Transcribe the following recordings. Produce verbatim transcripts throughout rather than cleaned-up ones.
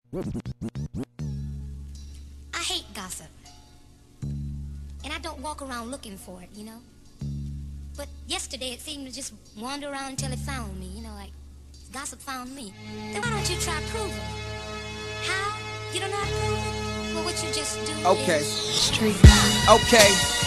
I hate gossip. And I don't walk around looking for it, you know? But yesterday it seemed to just wander around until it found me, you know, like gossip found me. Then why don't you try proving it? How? You don't know how to prove it? Well, what you just do okay. is... Street. Okay.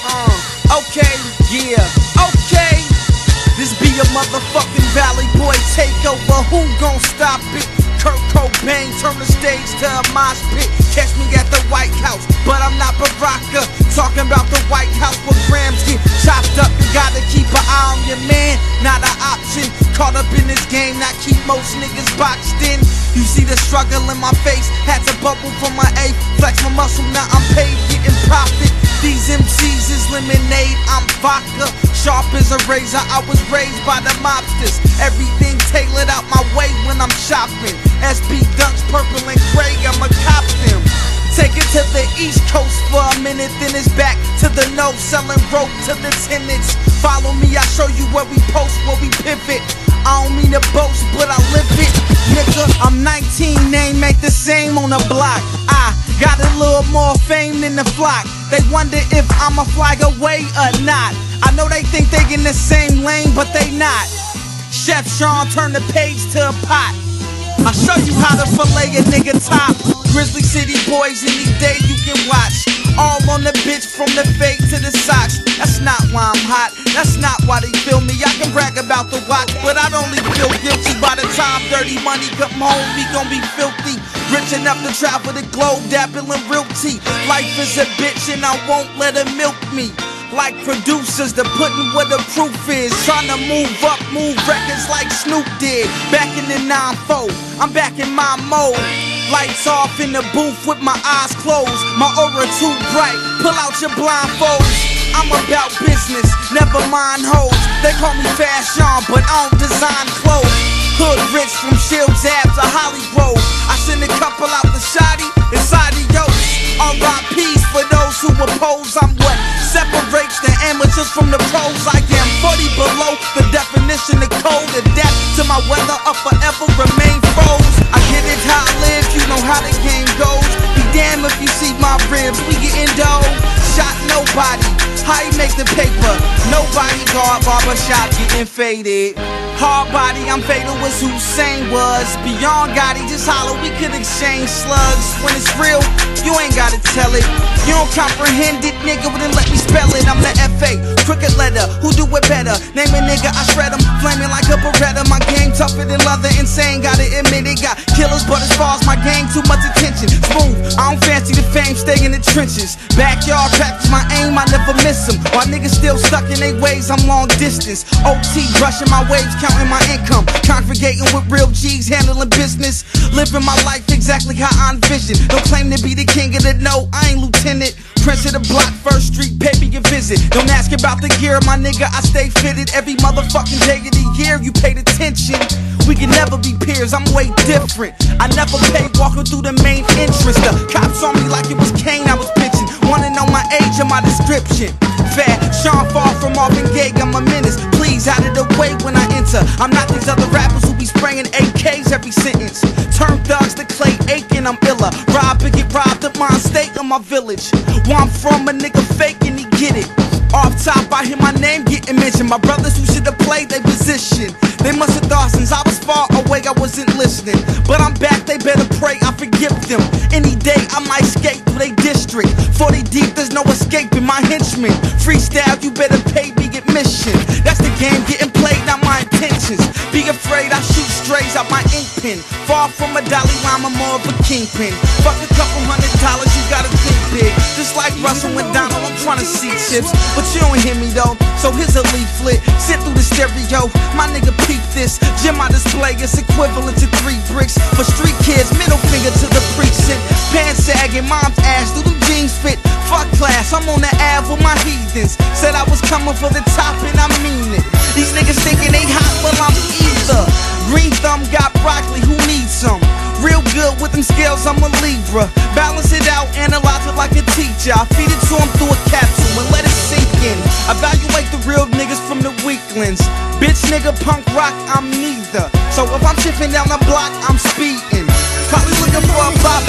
Uh. Okay. Yeah. Okay. This be a motherfucking Valley Boy takeover. Who gon' stop it? Kurt Cobain turn the stage to a mosh pit. Catch me at the White House, but I'm not Baraka. Talking about the White House where grams get chopped up. You gotta keep an eye on your man, not an option. Caught up in this game, not keep most niggas boxed in. You see the struggle in my face, had to bubble from my A. Flex my muscle, now I'm paid, getting profit. These M Cs is lemonade, I'm vodka. Sharp as a razor, I was raised by the mobsters. Everything tailored out my way when I'm shopping. S B Dunks, purple and gray, I'ma cop them. Take it to the East Coast for a minute, then it's back to the north, selling rope to the tenants. Follow me, I show you where we post, where we pivot. I don't mean to boast, but I live it. Nigga, I'm nineteen, name ain't the same on the block. I got a little more fame than the flock. They wonder if I'ma fly away or not. I know they think they in the same lane, but they not. Chef Sean turn the page to a pot. I'll show you how to fillet a nigga top. Grizzly City boys, any day you can watch. All on the bitch from the fade to the socks. That's not why I'm hot, that's not why they feel me. I can brag about the watch, but I'd only feel guilty by the time dirty money come home. We gon' be filthy, rich enough to travel the globe, dabbling realty. Life is a bitch and I won't let her milk me. Like producers, the pudding where the proof is. Trying to move up, move records like Snoop did. Back in the nine four, I'm back in my mode. Lights off in the booth with my eyes closed. My aura too bright, pull out your blindfolds. I'm about business, never mind hoes. They call me fashion, but I don't design clothes. Hood rich from Shields Ave to Hollywood. I send a couple out the shoddy, it's adios. R I Ps for those who oppose. I'm what separates the amateurs from the pros. I am forty below the definition of cold. Adapt to my weather, up forever remain froze. I get it how I live, you know how the game goes. Be damn if you see my ribs, we getting dough. Shot nobody, how you make the paper? Nobody guard, barbershop getting faded. Hard body, I'm fatal as Hussein was. Beyond Gotti, just holler, we could exchange slugs. When it's real, you ain't gotta tell it. You don't comprehend it, nigga, well then let me spell it. I'm the F A, crooked letter, who do it better? Name a nigga, I shred him, flaming like a Beretta. My game tougher than leather, insane, gotta admit it. Got killers, but as far as my game, too much attention. Smooth, I don't fancy the fame, stay in the trenches. Backyard practice my aim, I never miss them. While niggas still stuck in their ways, I'm long distance. O T, brushing my waves, counting my income. Congregating with real G's, handling business. Living my life exactly how I envision. Don't claim to be the king of the no, I ain't lieutenant. Prince of the block, First Street, pay me a visit. Don't ask about the gear, my nigga, I stay fitted. Every motherfucking day of the year, you paid attention. We can never be peers, I'm way different. I never paid walking through the main entrance. The cops on me like it was Kane I was pitching. Wanna know my age and my description. Fat, Sean far from Marvin Gaye, I'm a menace. Please, out of the way when I enter. I'm not these other rappers who be spraying A Ks every sentence. Turn thugs to Clay Aiken, I'm iller. Rob and get robbed at my estate in my village. Where I'm from, a nigga fake and he get it. Off top, I hear my name getting mentioned. My brothers who should've played their position, they must have thought since I was far away I wasn't listening. But I'm back, they better pray I forgive them. Any day I might skate through they district. forty deep, there's no escaping my henchmen. Freestyle, you better pay me admission. That's the game getting played, not my intentions. Be afraid I shoot strays out my ink pen. Far from a Dalai Lama, more of a kingpin. Fuck a couple hundred dollars, you gotta think big. Just like Russell and Donald, I'm trying to see chips. But you don't hear me though, so here's a leaflet. Sit through the stereo, my nigga peep this. Gym I display is equivalent to three bricks. For street kids, middle finger to the precinct. Pants sagging, mom's ass, do them jeans fit? Fuck class, I'm on the Ave with my heathens. Said I was coming for the top and I mean it. These niggas thinking they hot, well I'm either. Green thumb got broccoli, who needs some? Real good with them scales, I'm a Libra. Balance it out, analyze it like a teacher. I feed it to him through a capsule and let it sink in. Evaluate the real niggas from the weaklings. Bitch nigga punk rock, I'm neither. So if I'm shifting down the block, I'm speeding. Probably looking for a bop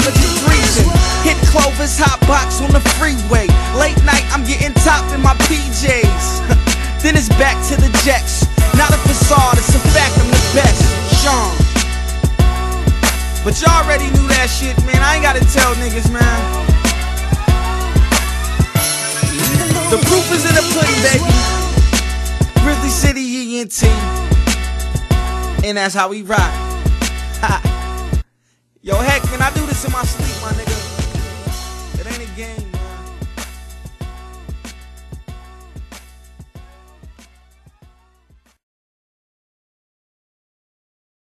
Rover's hot box on the freeway. Late night, I'm getting top in my P Js. Then it's back to the jets. Not a facade, it's a fact, I'm the best. Sean. But y'all already knew that shit, man. I ain't gotta tell niggas, man. The proof is in the pudding, baby. Grizzly City E N T. And that's how we rock. Yo, heck, man, I do this in my sleep, my nigga.